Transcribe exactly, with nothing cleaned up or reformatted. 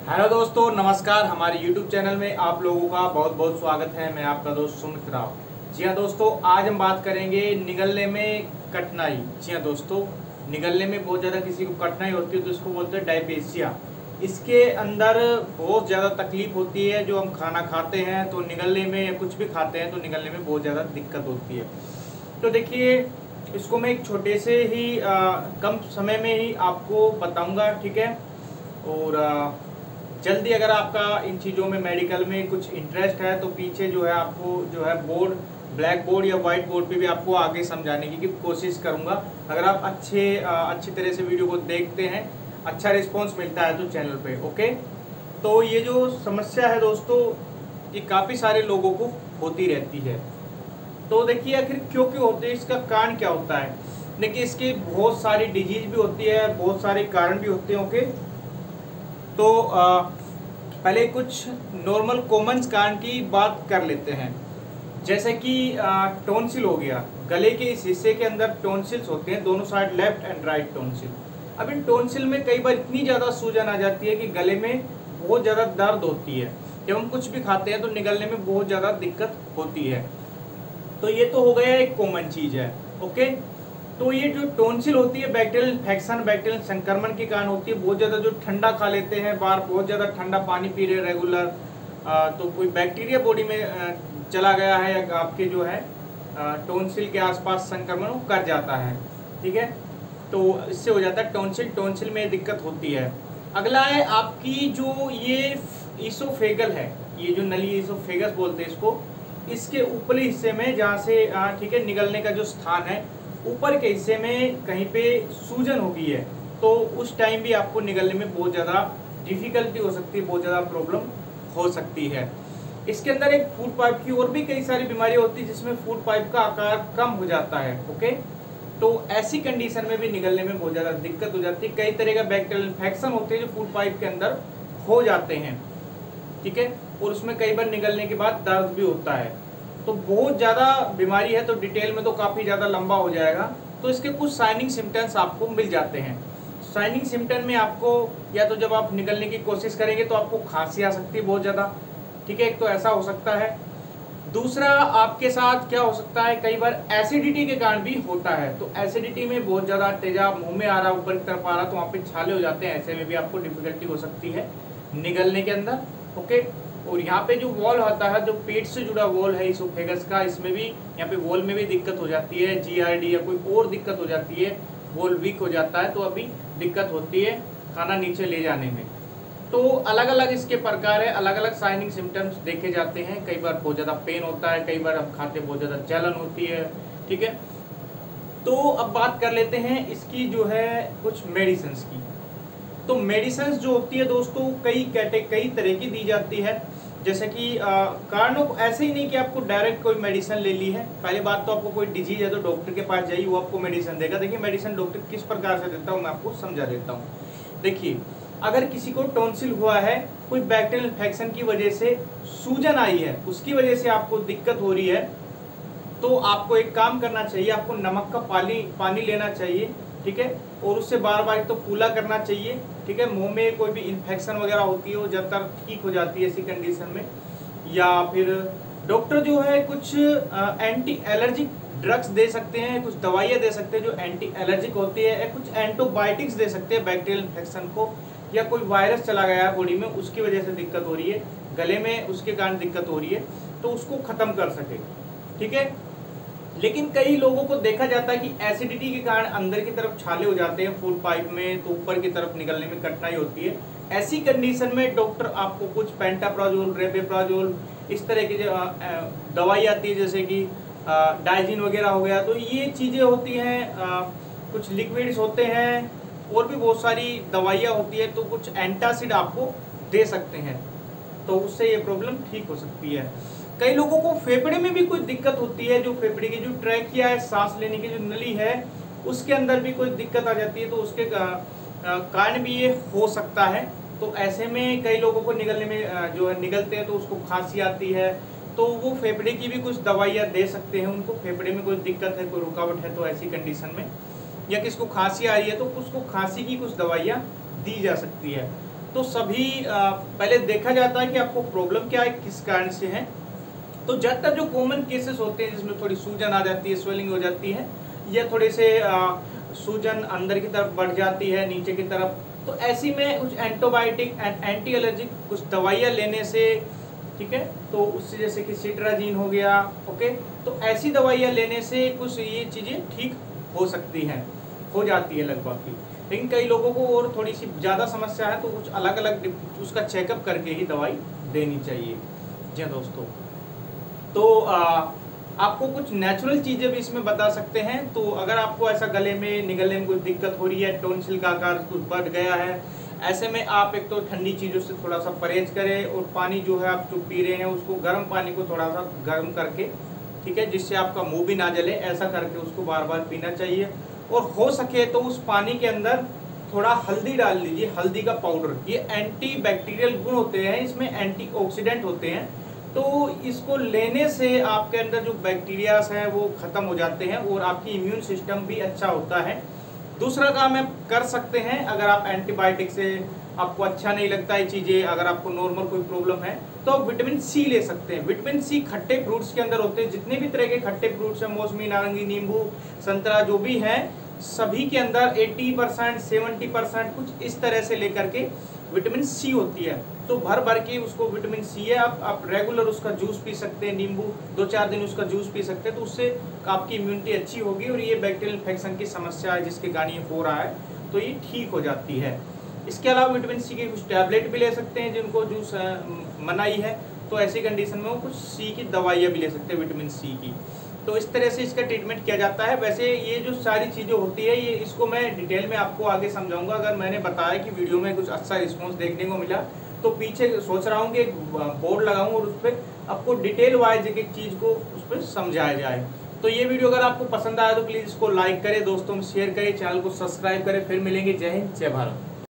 Hello दोस्तों, नमस्कार। हमारे यूट्यूब चैनल में आप लोगों का बहुत बहुत स्वागत है। मैं आपका दोस्त सुमित राव। जी हाँ दोस्तों, आज हम बात करेंगे निगलने में कठिनाई। जी हाँ दोस्तों, निगलने में बहुत ज़्यादा किसी को कठिनाई होती है तो इसको बोलते हैं डायपेसिया। इसके अंदर बहुत ज़्यादा तकलीफ होती है। जो हम खाना खाते हैं तो निगलने में, या कुछ भी खाते हैं तो निगलने में बहुत ज़्यादा दिक्कत होती है। तो देखिए, इसको मैं एक छोटे से ही आ, कम समय में ही आपको बताऊंगा, ठीक है। और आ, जल्दी अगर आपका इन चीज़ों में, मेडिकल में कुछ इंटरेस्ट है तो पीछे जो है आपको जो है बोर्ड, ब्लैक बोर्ड या वाइट बोर्ड पे भी आपको आगे समझाने की कोशिश करूंगा। अगर आप अच्छे अच्छी तरह से वीडियो को देखते हैं, अच्छा रिस्पांस मिलता है तो चैनल पे। ओके, तो ये जो समस्या है दोस्तों, ये काफ़ी सारे लोगों को होती रहती है। तो देखिए आखिर क्यों क्यों होती है, इसका कारण क्या होता है। देखिए, इसकी बहुत सारी डिजीज भी होती है, बहुत सारे कारण भी होते हैं। ओके, तो आ, पहले कुछ नॉर्मल कॉमन कारण की बात कर लेते हैं। जैसे कि टोंसिल हो गया। गले के इस हिस्से के अंदर टोंसिल्स होते हैं, दोनों side, left and right tonsil. अब इन टोंसिल में कई बार इतनी ज़्यादा सूजन आ जाती है कि गले में बहुत ज़्यादा दर्द होती है। जब हम कुछ भी खाते हैं तो निगलने में बहुत ज़्यादा दिक्कत होती है। तो ये तो हो गया एक कॉमन चीज़ है। ओके, तो ये जो टोंसिल होती है, बैक्टीरियल इन्फेक्शन, बैक्टीरियल संक्रमण के कारण होती है। बहुत ज़्यादा जो ठंडा खा लेते हैं, बाहर बहुत ज़्यादा ठंडा पानी पी रहे रेगुलर, तो कोई बैक्टीरिया बॉडी में आ, चला गया है, या आपके जो है टोंसिल के आसपास संक्रमण वो कर जाता है, ठीक है। तो इससे हो जाता है टोंसिल, टोंसिल में दिक्कत होती है। अगला है आपकी जो ये ईसोफेगल है, ये जो नली, ईसोफेगस बोलते हैं इसको। इसके ऊपरी हिस्से में, जहाँ से ठीक है निगलने का जो स्थान है, ऊपर के हिस्से में कहीं पे सूजन हो गई है तो उस टाइम भी आपको निगलने में बहुत ज़्यादा डिफिकल्टी हो सकती है, बहुत ज़्यादा प्रॉब्लम हो सकती है। इसके अंदर एक फूड पाइप की और भी कई सारी बीमारियां होती है जिसमें फूड पाइप का आकार कम हो जाता है। ओके, तो ऐसी कंडीशन में भी निगलने में बहुत ज़्यादा दिक्कत हो जाती है। कई तरह का बैक्टीरियल इन्फेक्शन होते हैं जो फूड पाइप के अंदर हो जाते हैं, ठीक है। और उसमें कई बार निगलने के बाद दर्द भी होता है। तो बहुत ज़्यादा बीमारी है, तो डिटेल में तो काफ़ी ज़्यादा लंबा हो जाएगा। तो इसके कुछ साइनिंग सिम्टम्स आपको मिल जाते हैं। साइनिंग सिम्टम में आपको, या तो जब आप निगलने की कोशिश करेंगे तो आपको खांसी आ सकती है बहुत ज़्यादा, ठीक है। एक तो ऐसा हो सकता है। दूसरा आपके साथ क्या हो सकता है, कई बार एसिडिटी के कारण भी होता है। तो एसिडिटी में बहुत ज़्यादा तेजाब मुंह में आ रहा, ऊपर की तरफ आ रहा, तो वहाँ पे छाले हो जाते हैं। ऐसे में भी आपको डिफिकल्टी हो सकती है निगलने के अंदर। ओके, और यहाँ पे जो वॉल होता है, जो पेट से जुड़ा वॉल है इसोफेगस का, इसमें भी, यहाँ पे वॉल में भी दिक्कत हो जाती है। जीआरडी या कोई और दिक्कत हो जाती है, वॉल वीक हो जाता है तो अभी दिक्कत होती है खाना नीचे ले जाने में। तो अलग अलग इसके प्रकार है, अलग अलग साइनिंग सिम्टम्स देखे जाते हैं। कई बार बहुत ज़्यादा पेन होता है, कई बार हम खाते बहुत ज़्यादा जलन होती है, ठीक है। तो अब बात कर लेते हैं इसकी जो है कुछ मेडिसिन की। तो मेडिसिन जो होती है दोस्तों, कई कैटे कई तरह की दी जाती है। जैसे कि कारणों को ऐसे ही नहीं कि आपको डायरेक्ट कोई मेडिसिन ले ली है। पहले बात तो आपको कोई डिजीज है तो डॉक्टर के पास जाइए, वो आपको मेडिसिन देगा। देखिए मेडिसिन डॉक्टर किस प्रकार से देता हूँ मैं आपको समझा देता हूँ। देखिए, अगर किसी को टॉन्सिल हुआ है, कोई बैक्टीरियल इन्फेक्शन की वजह से सूजन आई है, उसकी वजह से आपको दिक्कत हो रही है, तो आपको एक काम करना चाहिए, आपको नमक का पानी पानी लेना चाहिए, ठीक है। और उससे बार बार तो कूला करना चाहिए, ठीक है। मुंह में कोई भी इन्फेक्शन वगैरह होती है वो जब तक ठीक हो जाती है ऐसी कंडीशन में। या फिर डॉक्टर जो है कुछ एंटी एलर्जिक ड्रग्स दे सकते हैं, कुछ दवाइयाँ दे सकते हैं जो एंटी एलर्जिक होती है, या कुछ एंटीबायोटिक्स दे सकते हैं बैक्टीरियल इन्फेक्शन को, या कोई वायरस चला गया है बॉडी में, उसकी वजह से दिक्कत हो रही है, गले में उसके कारण दिक्कत हो रही है, तो उसको ख़त्म कर सके, ठीक है। लेकिन कई लोगों को देखा जाता है कि एसिडिटी के कारण अंदर की तरफ छाले हो जाते हैं फूड पाइप में, तो ऊपर की तरफ निकलने में कठिनाई होती है। ऐसी कंडीशन में डॉक्टर आपको कुछ पेंटाप्राजोल, रेबेप्राजोल, इस तरह की जो दवाई आती है, जैसे कि डाइजिन वगैरह हो गया, तो ये चीज़ें होती हैं। कुछ लिक्विड्स होते हैं, और भी बहुत सारी दवाइयाँ होती है, तो कुछ एंटासिड आपको दे सकते हैं, तो उससे ये प्रॉब्लम ठीक हो सकती है। कई लोगों को फेफड़े में भी कोई दिक्कत होती है, जो फेफड़े की जो ट्रैकिया है, सांस लेने की जो नली है, उसके अंदर भी कोई दिक्कत आ जाती है, तो उसके कारण भी ये हो सकता है। तो ऐसे में कई लोगों को निगलने में जो है निगलते हैं तो उसको खांसी आती है, तो वो फेफड़े की भी कुछ दवाइयाँ दे सकते हैं उनको। फेफड़े में कोई दिक्कत है, कोई रुकावट है, तो ऐसी कंडीशन में, या किसको खांसी आ रही है तो उसको खांसी की कुछ दवाइयाँ दी जा सकती है। तो सभी पहले देखा जाता है कि आपको प्रॉब्लम क्या है, किस कारण से है। तो ज़्यादातर जो कॉमन केसेस होते हैं जिसमें थोड़ी सूजन आ जाती है, स्वेलिंग हो जाती है, या थोड़े से सूजन अंदर की तरफ बढ़ जाती है नीचे की तरफ, तो ऐसी में कुछ एंटीबायोटिक एंड एंटी एलर्जिक कुछ दवाइयाँ लेने से, ठीक है, तो उससे जैसे कि सिट्राजीन हो गया, ओके, तो ऐसी दवाइयाँ लेने से कुछ ये चीज़ें ठीक हो सकती हैं, हो जाती है लगभग की। लेकिन कई लोगों को और थोड़ी सी ज़्यादा समस्या है तो कुछ अलग अलग उसका चेकअप करके ही दवाई देनी चाहिए। जी हाँ दोस्तों, तो आ, आपको कुछ नेचुरल चीज़ें भी इसमें बता सकते हैं। तो अगर आपको ऐसा गले में निगलने में कुछ दिक्कत हो रही है, टॉन्सिल का आकार कुछ बढ़ गया है, ऐसे में आप एक तो ठंडी चीज़ों से थोड़ा सा परहेज करें, और पानी जो है आप जो पी रहे हैं उसको गर्म पानी को थोड़ा सा गर्म करके, ठीक है, जिससे आपका मुंह भी ना जले, ऐसा करके उसको बार बार पीना चाहिए। और हो सके तो उस पानी के अंदर थोड़ा हल्दी डाल लीजिए, हल्दी का पाउडर। ये एंटी बैक्टीरियल गुण होते हैं, इसमें एंटीऑक्सीडेंट होते हैं, तो इसको लेने से आपके अंदर जो बैक्टीरियाज हैं वो खत्म हो जाते हैं और आपकी इम्यून सिस्टम भी अच्छा होता है। दूसरा काम आप कर सकते हैं, अगर आप एंटीबायोटिक से आपको अच्छा नहीं लगता है चीज़ें, अगर आपको नॉर्मल कोई प्रॉब्लम है तो आप विटामिन सी ले सकते हैं। विटामिन सी खट्टे फ्रूट्स के अंदर होते हैं, जितने भी तरह के खट्टे फ्रूट्स हैं, मौसमी, नारंगी, नींबू, संतरा, जो भी हैं, सभी के अंदर अस्सी परसेंट, सत्तर परसेंट कुछ इस तरह से लेकर के विटामिन सी होती है। तो भर भर के उसको विटामिन सी है, आप आप रेगुलर उसका जूस पी सकते हैं, नींबू दो चार दिन उसका जूस पी सकते हैं, तो उससे आपकी इम्यूनिटी अच्छी होगी और ये बैक्टीरियल इन्फेक्शन की समस्या है जिसके कारण ये हो रहा है तो ये ठीक हो जाती है। इसके अलावा विटामिन सी के कुछ टैबलेट भी ले सकते हैं जिनको जूस मनाई है, तो ऐसी कंडीशन में वो कुछ सी की दवाइयाँ भी ले सकते हैं विटामिन सी की। तो इस तरह से इसका ट्रीटमेंट किया जाता है। वैसे ये जो सारी चीज़ें होती है, ये इसको मैं डिटेल में आपको आगे समझाऊंगा। अगर मैंने बताया कि वीडियो में कुछ अच्छा रिस्पॉन्स देखने को मिला तो पीछे सोच रहा हूँ कि एक बोर्ड लगाऊं और उस पर आपको डिटेल वाइज एक एक चीज़ को उस पर समझाया जाए। तो ये वीडियो अगर आपको पसंद आया तो प्लीज़ इसको लाइक करें, दोस्तों में शेयर करें, चैनल को सब्सक्राइब करें। फिर मिलेंगे। जय हिंद, जय भारत।